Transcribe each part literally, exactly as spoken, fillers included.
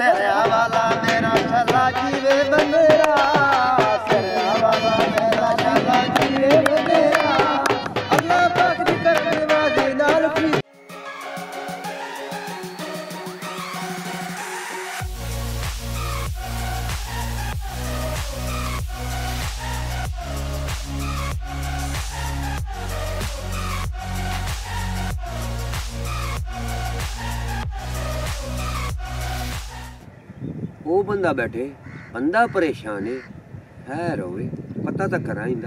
सरया वाला मेरा छला जीवे बंदेरा, सरया वाला मेरा छला जीवे बंदेरा, अल्लाह पाक दी करने वाली नाल की। वो बंदा बैठे, बंदा परेशान है, है रोवे पता तो करा इंदा।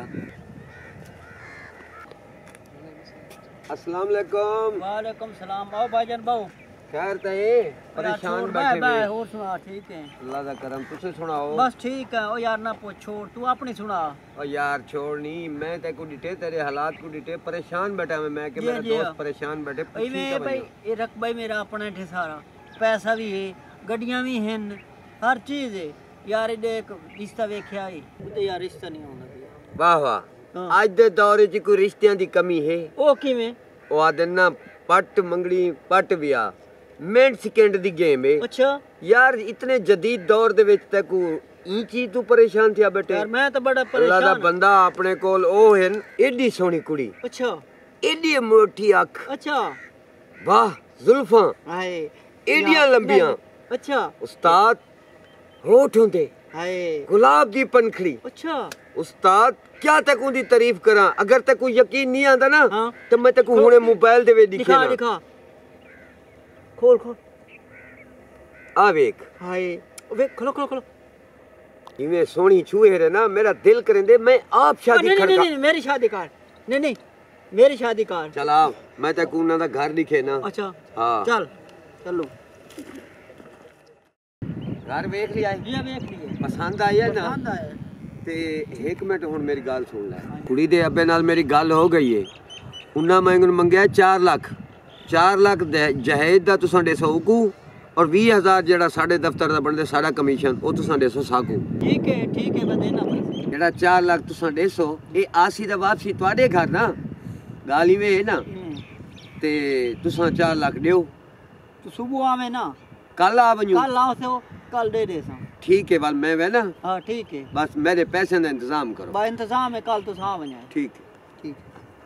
अस्सलाम वालेकुम। वालेकुम सलाम। आओ भाईजान बाओ। खैर तय परेशान बैठे मैं और सुना ठीक है। अल्लाह दा करम, तुसे सुनाओ। बस ठीक है। ओ यार ना पूछ, छोड़ तू अपनी सुना। ओ यार छोड़ नहीं, मैं ते को डिटे तेरे हालात को डिटे परेशान बैठा मैं मैं के मेरा दोस्त परेशान बैठे। भाई मैं भाई ये रख भाई मेरा अपना है सारा, पैसा भी है, गड्डियां भी हैं, हर चीज है यार। देख रिश्ता वेख्या है ते यार रिश्ता नहीं होना। वाह वाह, आज दे दौर च कोई रिश्तियां दी कमी है? ओ किवें? ओ आदे ना पट मंगड़ी पट विया मिनट सेकंड दी गेम है। अच्छा यार इतने जदीद दौर दे विच ते को ई चीज तू परेशान थिया बैठे? यार मैं तो बड़ा परेशान। अल्लाह दा बंदा अपने कोल ओ है एडी सोहनी कुड़ी। अच्छा एडी मोटी अख। अच्छा वाह जुल्फां हाय एडियां लंबियां। अच्छा उस्ताद होठ होंदे हाय गुलाब दी पनखड़ी। अच्छा उस्ताद क्या तक उदी तारीफ करा, अगर तक कोई यकीन नहीं आंदा ना हाँ? तो मैं तक हुणे मोबाइल दे वे दिखे दिखा ना। दिखा खोल खोल आ वेख। हाय वेख खोलो खोलो खोलो। इवें सोहनी छुए रे ना मेरा दिल करेंदे मैं आप शादी नहीं, कर। नहीं, नहीं, मेरी शादी कार नहीं नहीं मेरी शादी कार। चल आ, मैं तक उना दा घर दिखे ना। अच्छा हां चल चलो। घर वेख लिया है? ये वेख लिए पसंद आया ना? पसंद आया ते एक मिनट हुन मेरी गल सुन ले। कुड़ी दे अब्बे नाल मेरी गल हो गई है, उन्ना मैं मंगया चार लाख चार लाख जहेज दा तुसां दे सौ को और बीस हजार जेड़ा साडे दफ्तर दा बनदे साडा कमीशन ओ तुसां दे सौ साकू। ठीक है ठीक है मैं देना पैसे। जेड़ा चार लाख तुसां दे सौ ए आसी दा वापसी तुहाडे घर ना, गाल ही वे है ना। ते तुसां चार लाख दियो तो सुबह आवे ना, कल आ वणो। कल आओ से कल दे दे सा। ठीक है बल मैं वे ना। हां ठीक है बस मेरे पैसे दा इंतजाम करो। बा इंतजाम है, कल तो सा वणा। ठीक है ठीक।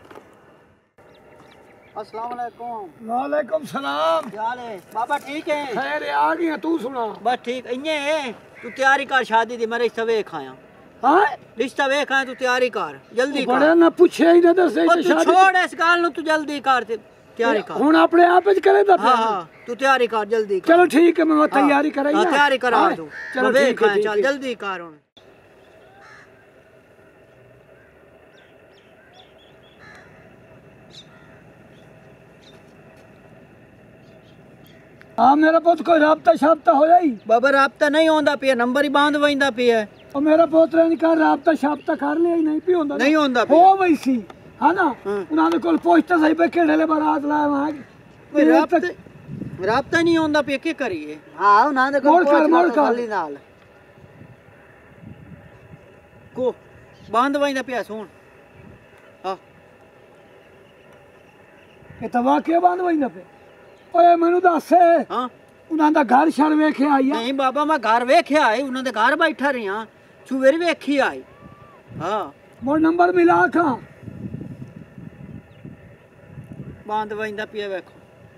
अस्सलाम वालेकुम। वालेकुम सलाम। क्या हाल है बाबा? ठीक है खैर आ गई तू सुना। बस ठीक इन्ने है। तू तैयारी कर शादी दी, मैं रिश्ता वेख आया। हां रिश्ता वेख आया, तू तैयारी कर जल्दी कर। बड़ा ना पूछे ही ना दसे तू छोड़ इस गल नु, तू जल्दी कर ते तैयारी कर। हुन अपने आप च करे दा। हां हां तू तैयारी कर जल्दी कर। चलो ठीक है मैं तैयारी कराई ना। हां तैयारी करा तू। चलो वेख ठीक है चल जल्दी कर हुन। हाँ मेरा पुत कोई राबता शाबता हो जाई? बाबा राबता नहीं होंदा पिया, नंबर ही बांध वैंदा पिया। और मेरा पोतरा ने कहा राबता शाबता कर लिया ही नहीं पी होंदा। नहीं होंदा हो वैसी है ना। उन्होंने कोल पोछता सही पे केड़े बारात लाया वहां कोई राबता राबता नहीं होंदा पिया, के करिए। हां उन्होंने कोल खाली नाल को बांध वैंदा पिया सुन। हां ये तो वाकई बांध वैंदा पे। ओए मेनू दस हां उन्हां दा घर शर वेखे आई? नहीं बाबा मैं घर वेखे आई, उन्हां दे घर बैठा रही हां, सुवेर वेखी आई। हां मोर नंबर मिला खा बांध वैंदा पिया वेखो।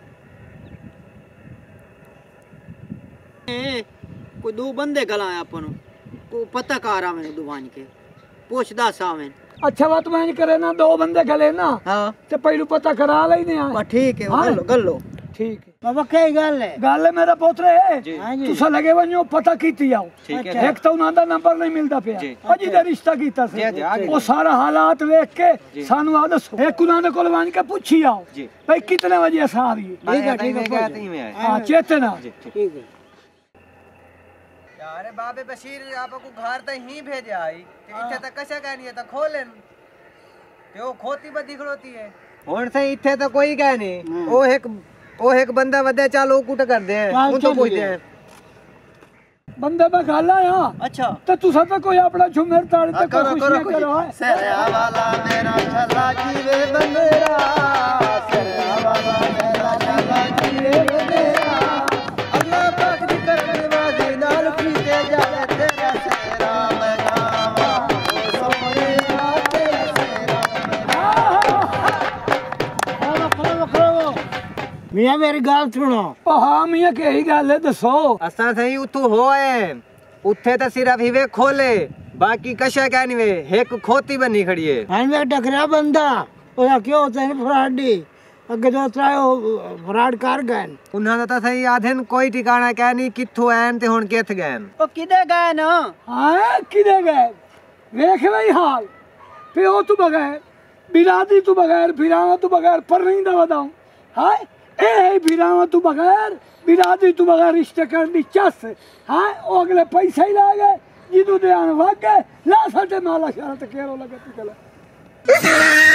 ए कोई दो बंदे गलाए अपन को पता कर आ मैंने दुकान के पूछदा सावें। अच्छा बात मैं करे ना, दो बंदे गले ना। हां ते पहलू पता करा लेने आ। बस ठीक है गल्लो गल्लो ठीक है बाबा क्या गल है? गल है मेरा पोतरे है तुसा लगे वणो पता कीती आओ। ठीक है एक तो उन्हां दा नंबर नहीं मिलदा पिया, अजी दा रिश्ता कीता से वो सारा हालात देख के सानू आ दसो। एक उन्हां दे कोल वन के पूछी आओ भाई कितने बजे असा आ रही है। ठीक है ठीक है कहते ही में हां चेतना ठीक है। यार बाबे बशीर आपको घर तक ही भेजे आई इथे तक कशा कहनी है तो खोलेन ते ओ खोती बदी खड़ोती है। हुन से इथे तो कोई कह नहीं, ओ एक ओ एक बंदा वदे चल ओ कुट कर दे उन तो पूछते हैं बंदे में गल आया। अच्छा तो तुसा तो कोई अपना झुमर ताड़ ते करो करो करो। सरया वाला मेरा छला जीवे बंदेरा, सरया वाला मेरा छला जीवे बंदेरा, अल्लाह पाक दी करने वाली मियां मेरी गल सुनो। ओ हाँ मियां केही गल है दसो। असा सही उतू होए उत्थे तो सिर्फ ही वे खोले बाकी कशा क्या नहीं वे एक खोती बनी खड़ी है। हां वे टकरा बंदा ओदा क्यों होता है फ्राडी अगे जो त्रायो फ्राड कर गए उन्हां दा सही आधन कोई ठिकाना क्या नहीं किथों आन ते हुन किथ गए ओ किदे गए ना हां किदे गए देख भाई हाल प्यो तू बगैर बिरादी तू बगैर फिरावा तू बगैर पर नहीं दा बताऊं हां ए है फिरावा तू बगैर बिरादी तू बगैर रिश्ते करनी चस हां ओ अगले पैसा ही ला गए जिदू ध्यान भाग गए ला साडे माला शरत केरो लगे तू चला